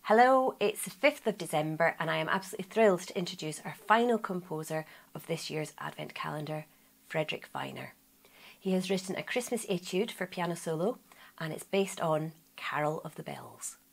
Hello, it's the 5th of December and I am absolutely thrilled to introduce our final composer of this year's Advent calendar, Frederick Viner. He has written a Christmas Etude for piano solo and it's based on Carol of the Bells.